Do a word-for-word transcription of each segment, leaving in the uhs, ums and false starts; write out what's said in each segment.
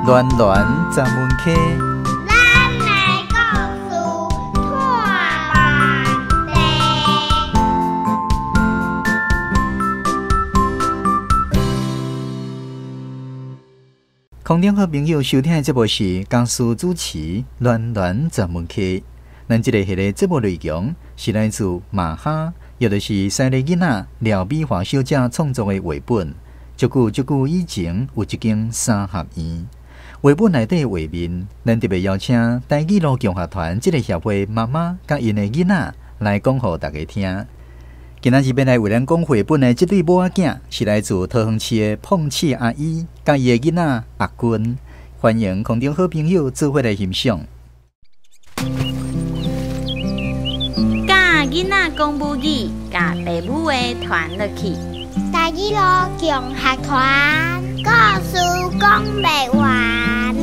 暖暖十门溪。 咱来故事看问题。 空中好朋友收听的节目是江苏主持暖暖十门溪。咱这个系列节目内容是来自马哈，也就是西利囡仔廖美华小姐创作的绘本。足久足久以前有一间三合院，绘本内底的画面，咱特别邀请台语路共学团这个协会妈妈甲因的囡仔来讲予大家听。今仔日要来为咱讲绘本的这对母仔囝，是来自桃园市的碰刺阿姨甲伊的囡仔阿君。欢迎空中好朋友做伙来欣赏。 教囡仔讲母语，甲父母话传落去。 台语路共学团故事讲不完。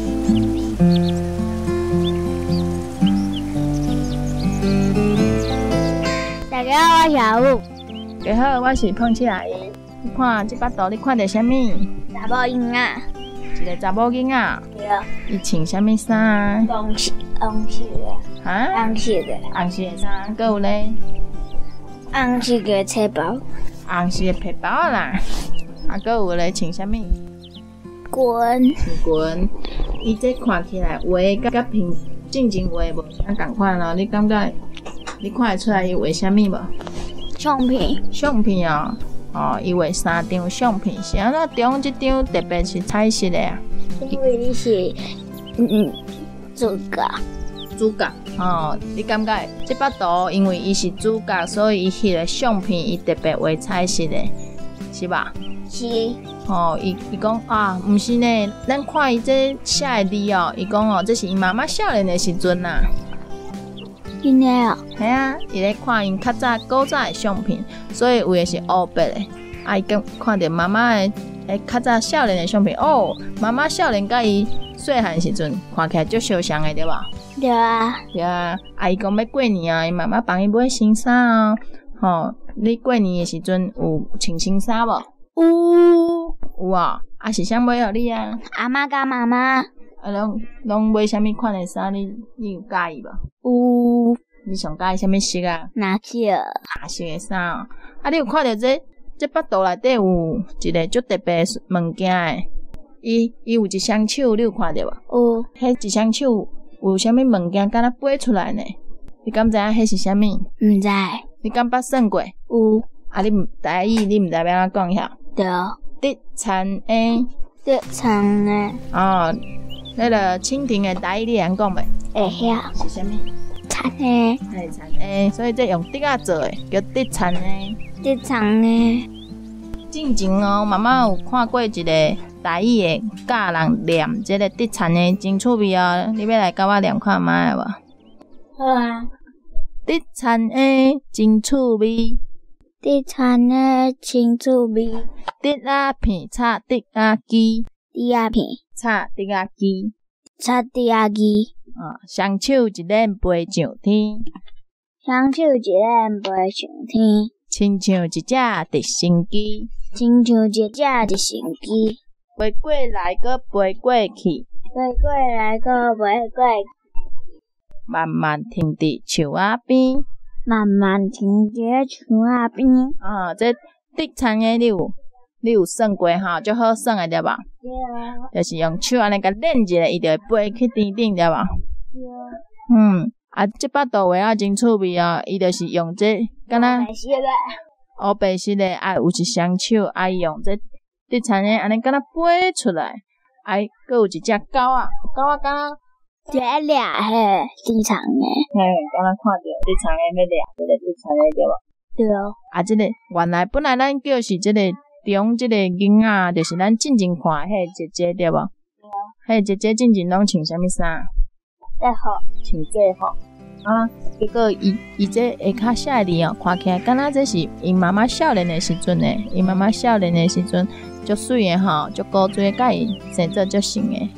大家好，我小武。 大家好，我是碰刺阿姨。你看这巴肚，你看到啥物？ 查某囡仔。 一个查某囡仔。 对。 伊穿啥物衫？ 红色，红色的。 哈？ 红色的。 红色的衫，还有咧？ 红色的册包。 红色的皮包啦。啊，还有咧穿啥物？ 裙。 穿裙。伊这看起来画甲平正经画无啥共款咯，你感觉？你看得出来伊画啥物无？ 相片。 相片哦。哦，伊画三张相片，是安怎中即张特别是彩色的啊？ 因为你是嗯主角。 主角哦，你感觉这巴图因为伊是主角，所以伊迄个相片伊特别画彩色的，是吧？ 是。 哦，伊伊讲啊，毋是呢，咱看伊这写的字哦，伊讲哦，这是伊妈妈少年的时阵呐。 真的哦。 系啊，伊咧看因较早古早的相片，所以有的是黑白的。啊，伊讲看到妈妈的诶较早少年的相片，哦，妈妈少年甲伊细汉时阵看起来足相像的，对吧？ 对啊。 对啊，啊伊讲要过年啊，伊妈妈帮伊买新衫哦。吼，你过年的时阵有穿新衫无？ 有。 有啊，啊是啥买互你啊？ 阿妈甲妈妈。 啊，拢拢买啥物款的衫？你你有介意无？ 有。 你上介意啥物色啊？ 哪色？ 白色的衫哦。啊，你有看到这这巴肚内底有一个足特别的物件诶？伊伊有一双手，你有看到无？ 有。 迄一双手有啥物物件敢若飞出来呢？你敢知影迄是啥物？ 毋知。 你敢捌算过？ 有。 啊，你毋台语你毋知要安怎讲遐？ 对。 滴田诶。 滴田诶。 哦，迄个蜻蜓诶台语你会晓讲袂？ 会晓。 是啥物？ 田诶。 系田诶，所以这用滴仔做诶，叫滴田诶。 滴田诶。 之前哦，妈妈有看过一个台语诶教人念这个滴田诶，真趣味哦。你要来甲我念看卖无？ 好啊。 滴田诶，真趣味。 滴田诶，真趣味。 滴仔片插滴仔机。 滴仔片。 插滴仔机。 插滴仔机。 啊，双手一链飞上天。 双手一链飞上天。 亲像一只直升机。 亲像一只直升机。 飞过来搁飞过去。 飞过来搁飞过去。 慢慢停伫树仔边。 慢慢停伫树仔边。 啊，这滴田诶，你有你有算过吼，足好算诶，对吧？ 对啊。 就是用手安尼甲链一下，伊就会飞去天顶，对吧？ 对啊。 嗯，啊，这巴图画啊真趣味哦，伊就是用这敢若黑白色的，啊有一双手，啊伊用这滴田诶，安尼敢若飞出来，啊，搁有一只狗啊，狗啊敢若在掠迄滴田诶。 嘿，敢若看到滴田诶要掠这个滴田诶，对吧？ 对啊。 啊，这个原来本来咱叫是这个中这个囡仔，就是咱进前看迄个姐姐对无？对啊。迄个姐姐进前拢穿啥物衫？ 制服。 穿制服。啊，结果伊伊这下骹写字哦，看起来敢若这是因妈妈少年的时阵诶，因妈妈少年的时阵足水诶吼，足古锥，甲伊生做足像诶。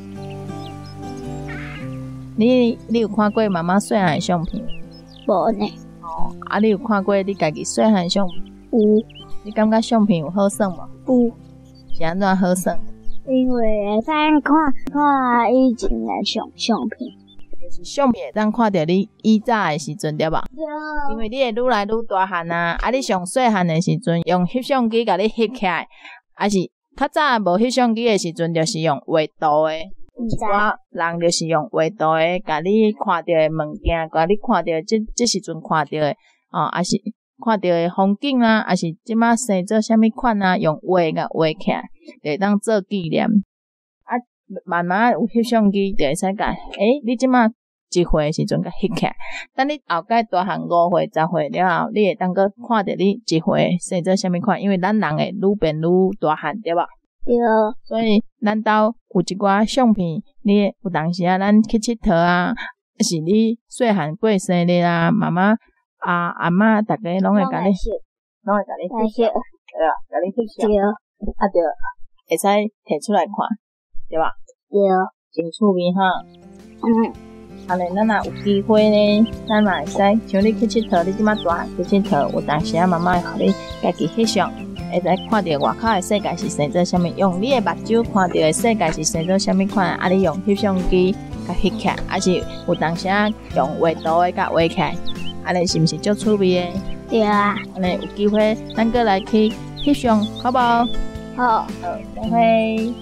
你你有看过妈妈细汉的相片？ 无呢。 哦，啊，你有看过你家己细汉的相片？ 有。 你感觉相片有好耍无？ 有。 是安怎好耍？ 因为会使看看以前的相相片， 就是相片会当看到你以早的时阵对吧？ 对。 因为你会愈来愈大汉啊，啊你上细汉的时阵用翕相机甲你翕起来，还是较早无翕相机的时阵，就是用画图的。有一寡人就是用画图的，甲你看到的物件，甲你看到即即时阵看到的，哦，还是看到的风景啊，还是即马生做啥物款啊，用画甲画起来，就会当做纪念。啊，慢慢有翕相机，就会使甲，诶，你即马一岁的时阵甲翕起来，等你后盖大汉五岁、十岁了后，你会当个看到你一岁生做啥物款，因为咱人会愈变愈大汉，对吧？ 对。 所以咱兜有一寡相片，你有当时啊，咱去佚佗啊，是你细汉过生日啊，妈妈啊阿嬷逐个拢会甲你，拢会甲你翕相，对啊，甲你翕相， 对。 啊对，会使摕出来看，对吧？ 对。 真趣味哈。 嗯。 安尼，咱若有机会呢，咱嘛会使像你去佚佗，你即马大汉去佚佗，有当时啊，妈妈会互你家己翕相。会使看到外口的世界是生做啥物，用你的目睭看到的世界是生做啥物款，啊，你用翕相机甲翕起来，还是有当时啊用画图的甲画起来，安尼是毋是足趣味的？ 对啊。 安尼有机会，咱过来去翕相，好不好？ 好。 好，再会。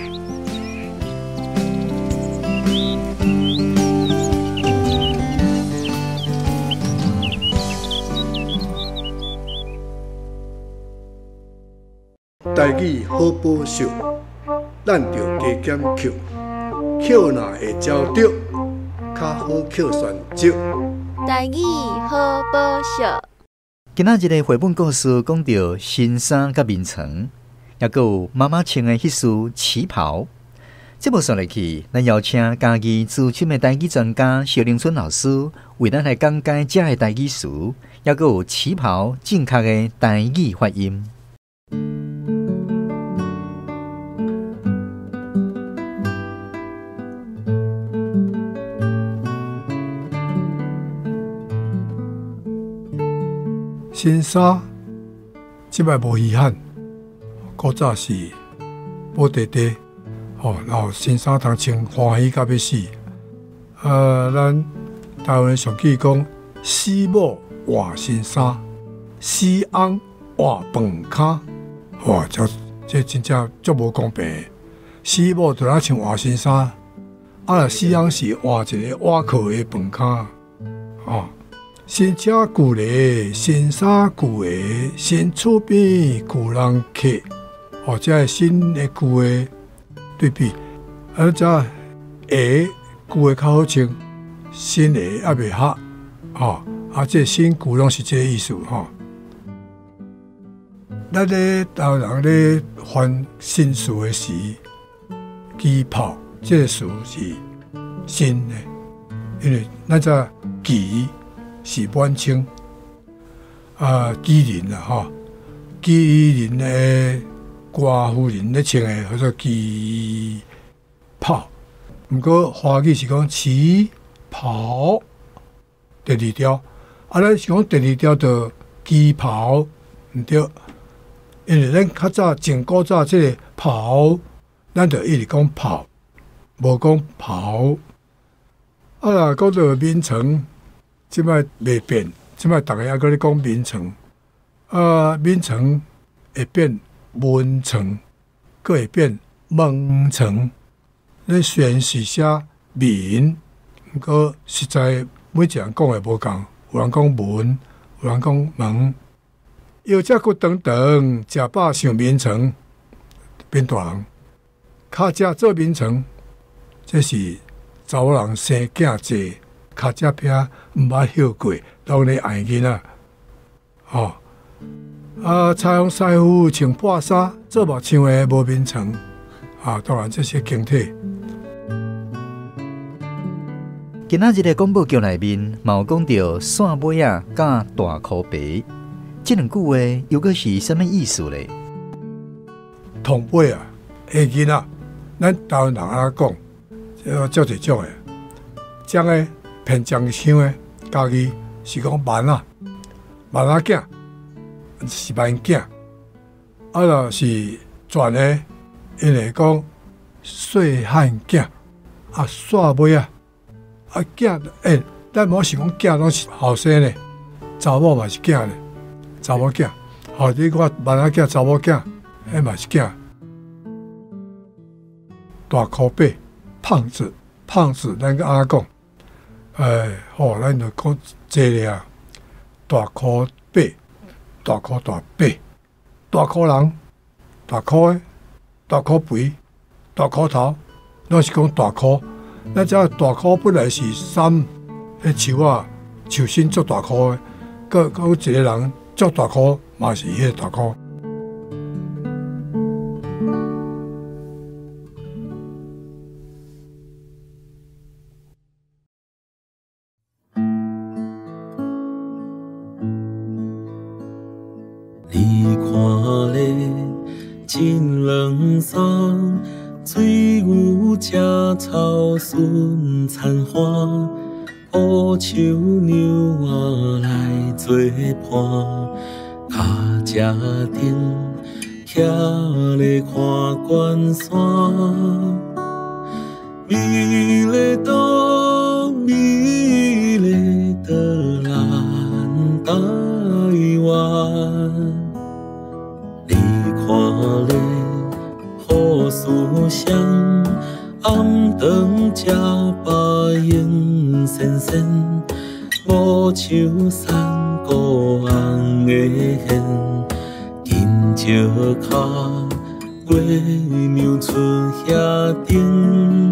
台语好保守，咱着加减扣，扣若会招着，较好扣选择。 台语好保守。 今仔日的绘本故事讲到新衫甲眠床，也佫有妈妈穿的迄束旗袍。节目说落去，咱邀请家己资深的台语专家萧凌春老师为咱来讲解这个台语词，也佫有旗袍正确的台语发音。 新衫即摆无稀罕，古早是布袋袋，吼，然后新衫通穿欢喜到要死。呃，咱台湾俗语讲，死某换新衫，死翁换饭卡，哇，这这真正足无公平。死某就来穿换新衫，啊，死翁是换一个瓦壳的饭卡，哦。新车旧嘞，新衫旧的，新厝边旧人客，或者新的旧的对比，啊，这下旧的较好穿，新的还袂合，吼，啊，这新旧拢是这个意思吼。咱咧台湾人咧翻新词的时，旗袍这个词是新的，因为咱这旗。是满清啊，旗人啦吼，旗人的寡妇人咧穿的叫做旗袍。毋过华语是讲旗袍。第二条，啊，咱是讲第二条就旗袍，毋对，因为咱较早前古早即个袍，咱就一直讲袍，无讲袍。啊啦，讲到眠床。即摆未变，即摆逐个还搁咧讲眠床，啊，眠床会变蚊床，搁会变蚊床。咱虽然是写眠，毋过实在每一人讲诶无共，有人讲蚊，有人讲蚊。腰脊骨长长，食饱想眠床，变大人。骹只做眠床，这是查某人生囝济。脚只皮毋捌休过，拢咧爱囡仔，吼、哦、啊！采用师傅穿破衫，做目像诶无眠床，啊！当然这些形体。 今仔日的广播剧内面，嘛有讲到线尾啊，甲大箍皮，这两句话又个是什么意思咧？ 同尾啊，下囡仔，咱台湾人啊讲，这足侪种诶，将诶。偏将乡诶，家己是讲慢啊，慢仔囝是慢囝，啊，若是转诶，因为讲细汉囝，啊，煞尾啊，啊囝，诶、欸，咱无想讲囝拢是后生嘞，查某嘛是囝嘞，查某囝，吼，你看万仔囝、查某囝，迄嘛是囝。大箍伯，胖子，胖子，咱个安讲，诶，吼，咱就讲这个啊，大箍伯，大箍大伯，大箍人，大箍诶，大箍肥，大箍头，拢是讲大箍。咱只大箍本来是三，迄树啊，树身足大箍诶，个个有一个人足大箍，嘛是迄个大箍。 你看咧，真冷霜，水牛食草顺残花，乌树牛仔来做伴，脚只顶徛咧看关山，美丽岛，美丽的咱台湾。你看咧，雨丝香，暗灯吃白影闪闪，五树山孤红的线，金石脚，月娘出遐顶。